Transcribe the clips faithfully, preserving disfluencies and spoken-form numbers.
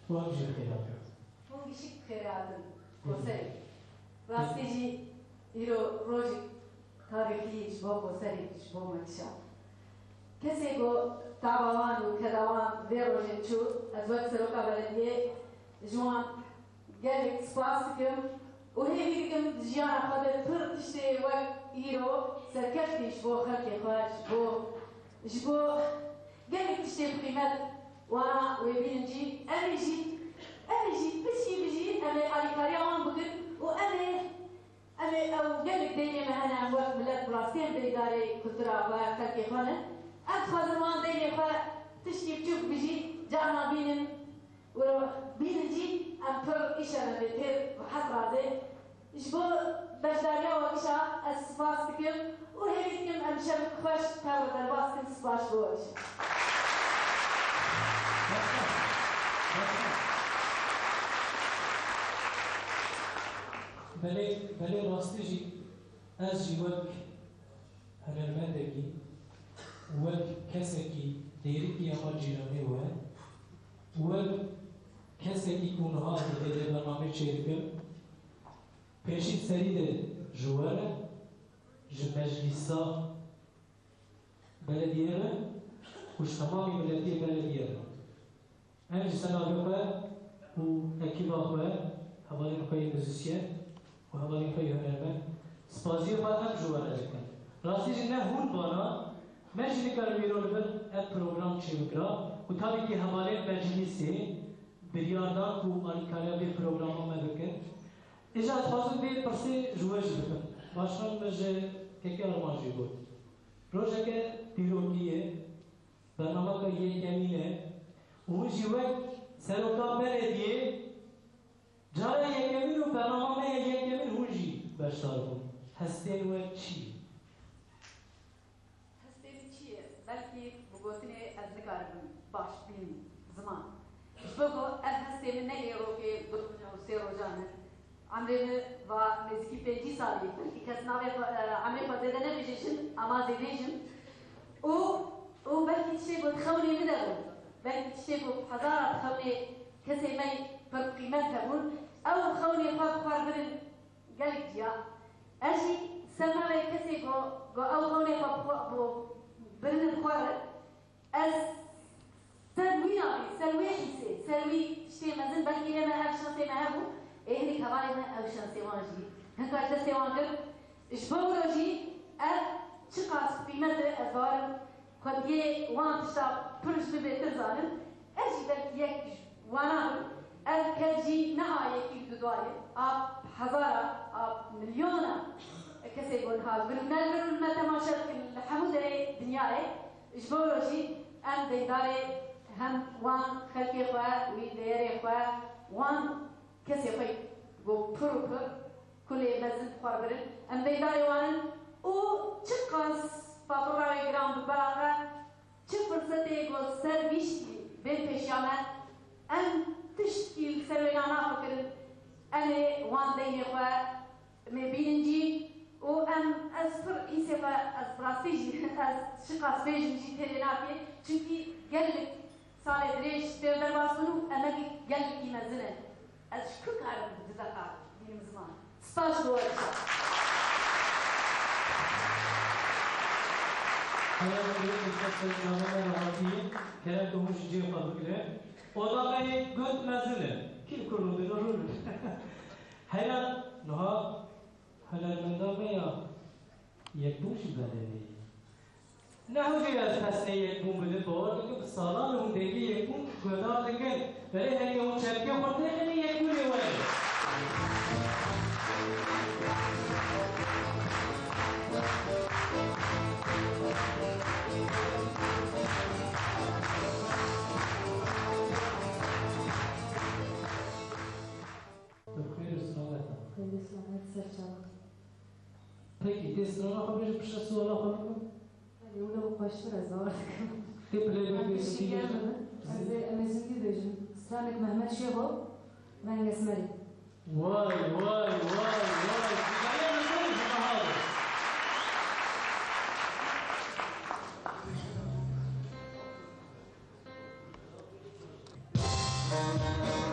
وهم جي خيراتي هم بشك خيراتن كوسري راستيجي يرو روجي تاريخي شبو كوسري شبو مكشا كسي كو تعبوان وكدوان في روجي تشو أزواج سروكا بلدية جوان قالك سباسكم وهي بيكم جيانا خاطر بر تشتي وقت يرو سركفتي شبو خلقي خواش شبو شبو قالك تشتي قيمات وانا ويبين نجي انا جي انا جي بشي بجي انا علي كاريان بكر وانا انا او قالك ديني ما انا وقت بلاد بلاستين بإدارة كترة وخلقي خوانا ادخل وان ديني خوا تشتي بتشوف بجي جانا بينم وبين نجي ام بر اشارة بيتر وحط رازي جبو بجداريا وكشا اسفاس بكم وهي بكم ام شبك خوش تاور درباسكم سباش بوش بله بله راستی جی از جی وک هنرمندگی وک کسی کی دیری کی اما جیرانی و وک کسی کی کنها دیده برنامه چیرکن پیشی سری ده جواره ج مجلسا بلدیه وش تمامی ملتی بلدیه هم سناریوها و اکیباها حوالی خواهی موزیسیه و حوالی خواهی هنرمند سپازی خواهد هم جواره دکن راستی جنه هون بانا من جنه کار بیرون بر اب پروگرام چه بکرا و تابی که حوالی مجلسی بریاردان و آلیکاریا بی پروگرام ها مدکن ایجا اتخواستم بی پرسی جوش بکن باشن مجه که که ارمانجی بود روشه که پیروکیه برنامه که یک یمینه اون جیوک سروکا بلدیه جاره یک یمین و برنامه یک یمین اون جی بشتار بود هستین و چی؟ هستین چیه؟ بلکی بگوتنه از نکارم باش بین زمان بگو از هستین نگه رو که بطمنه و سی رو جانه عمرنا و نزدیکی پنجی سالی بلکی کس ناوی عمری فازده نبیجیشن اما زیدیشن و و بلکی تشتی بود خونی ندارم بلکی تشتی بود هزارات خونی کسی می پر قیمت هبون او خونی خواب خوار برن قلق جیا اجی سماوی کسی گو گو او خونی خواب برن خوار از سلوی ناوی سلوی حسی سلوی تشتی مزن بلکی لما هف شخصی ما هبون إهني كباري من أوشان سيوانجي هنكو أجل سيوانجر إشبوروجي أب شقاس قيمة أزوارم قد يه وان تشتاب برش ببيتر زارم أجي بك يك وانام أب كجي نهاية كيف دواري أب حزارة أب مليونة كسي يقول هاز بنمال برون ما تماشى الحمودة دنياي إشبوروجي أم ديداري هم وان خلقي خواه ويديري خواه وان كسي خوي جو بروك كل مزن خربرن ام ديداري وانن او تشقاس فابراوي جرام بباقة تشفرصتي جو سرويشتي بين بيشامات ام تشتكي سروينا فكرن انا وان ديني خوا مبينجي و ام اسفر ايسيفا اسفراسيجي شقاس بيجي تيريناتي چونكي قلك سالي دريش تيردر باسونو اما قلك يمزنن از شکر کارم دزاکار دیم زمان سپاس دوست. حالا میگه که نامه راحتی کرد دومش جیب خاطره. اوضاع یک گند مزنه. کی کردن دارون؟ حالا نه حالا من دارم یا یک بوش بدنی. نه هوجی از پسته یک بوم بده باور که سالان اون دیگه یک بوم گذار دیگه ولی هنگام اون چرکی خورده خیلی یک بومی ولی بخیر سلامت خیلی سلامت سرچاله پکی تسرانه خواهیش بشه سوالا خواهیم ولی اونو خوشتر از آورد کنم تبلی بگیسی از امزونگی بجم سلامت محمد شیبو من اسمری وای وای وای وای Thank you.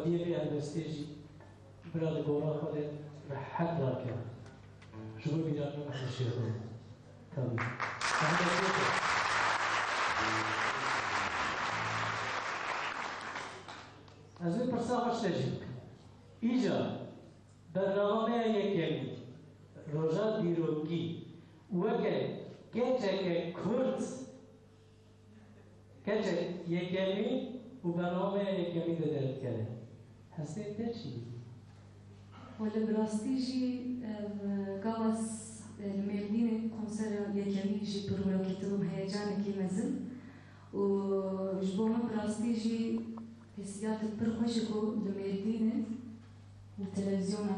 آزادی به انوستیجی برای گورا خود راحت را کرد. شما بیدار نمیشه خود. تابی. از این پرسا خوش نجیم. اینجا برنامه یکی روزا دیروگی وقت گچه کرد گچه یکی و برنامه یکی دادن کرده. هستی در چی؟ ولی براستی جی گاز المردین کنسر یکی جی پروراکتم هیجان کی مزن و جبوم براستی جی حسیات پرخوش کو المردین و تلویزیون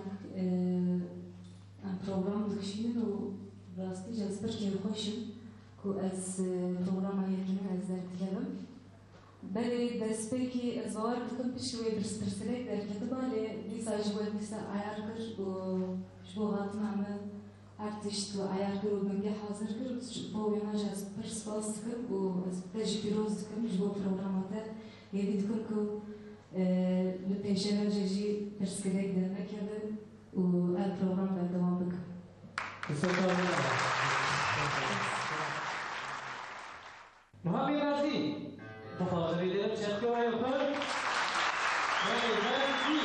ام پروگرام دکشین و براستی جی از برکی خوشم کو از پروگرام یکی از درد کردم. بله دست پیکی از وار کتم پیشوی برس برسلک در کتبه لی دیسا جبال دیسا عیار کرد و جبو هاتم همه ارتشت و عیار کرد و بنگه حاضر کرد جبو ویناج از پرس باز کرد و از تجی پیروز کرد جبو پروگراماته یدی دکن که لپیشه جی برسلک در نکرده و ال پروگرام در دوام بکن. محمد رازی مفاضل دیدم چند که وای کن وای رازی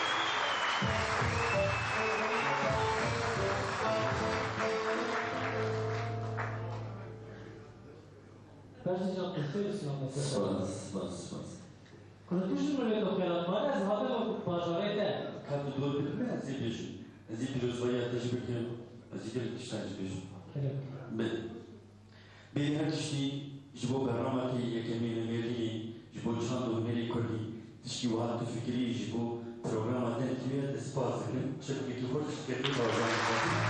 برسی جان قصه بسیار مثل سپاس سپاس سپاس کنتوشون رو لیتو خیلات مال از هاتم بازاره ده کات دور بکنه از این بیشون از این پیروزبایی تجربه کنم از این کلی کشتن بیشون بله بین هر چیزی جبو برنامه که یکی میلی جبو چند و میلی کردی تشکی و حالت فکری جبو پروگرام تن کیه اسپاس کنیم شکلی که خودش کردی بازار کنیم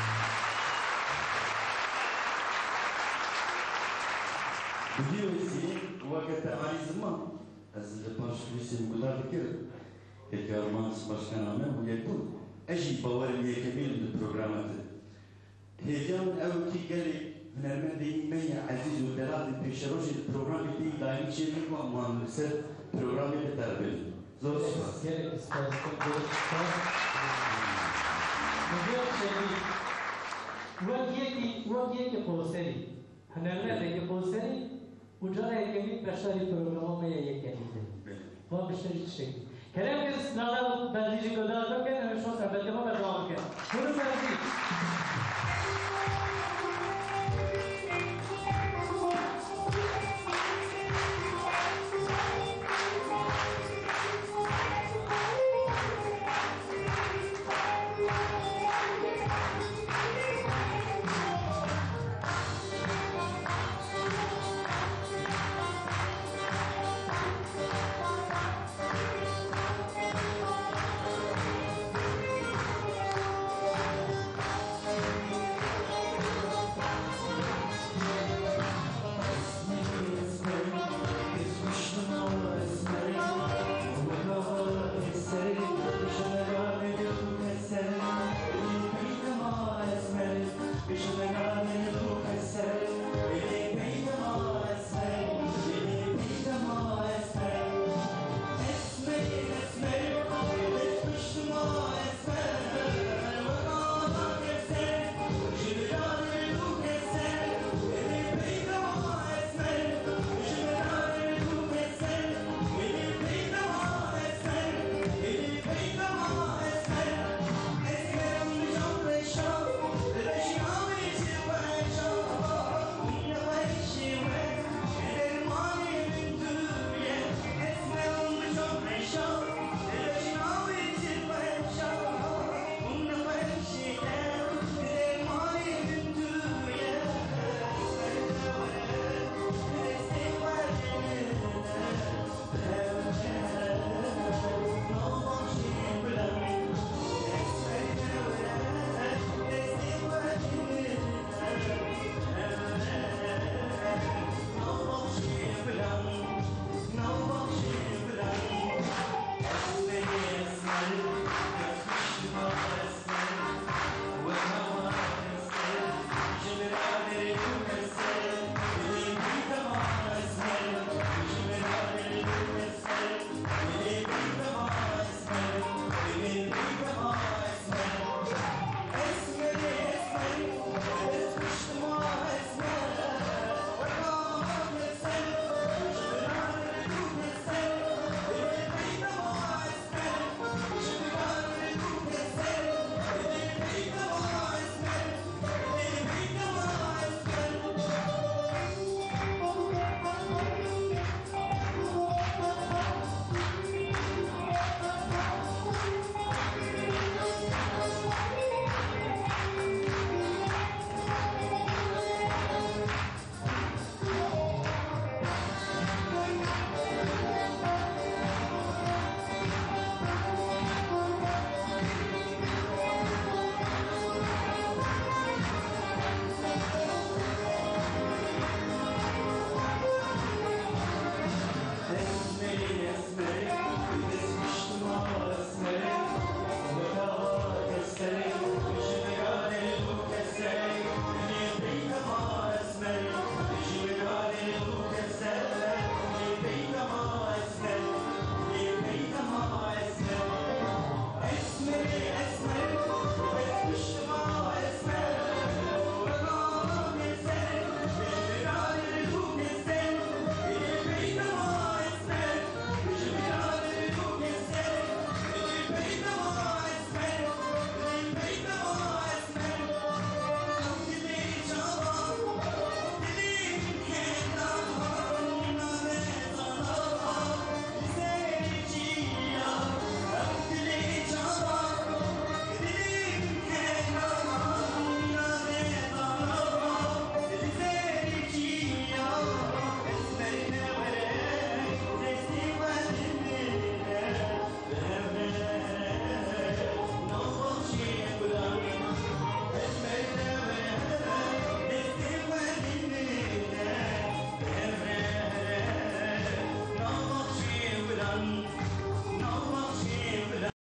بدیو هستی وقت عالی زمان از پنج کلیسی مقدار کرد که آرمان سپاس کنامه و یکون اجی باور یکی میل پروگرامات هیجان او کی گلی هنرمندی می عزیز و دلال پیشروش پروگرامی دی دائمی چه میگم مهندس پروگرامی به تربیت زور سپاس. گرک سپاس گرک سپاس. مدیر شدی وقت یکی وقت یکی پوستری هنرمند یکی پوستری اونجا یکی بشری پروگرامی یکی میده. و بشری چی؟ کلام کس ناله بازیچی کدام کنه نمیشه سبب ما برداشت کنه. برو بازی.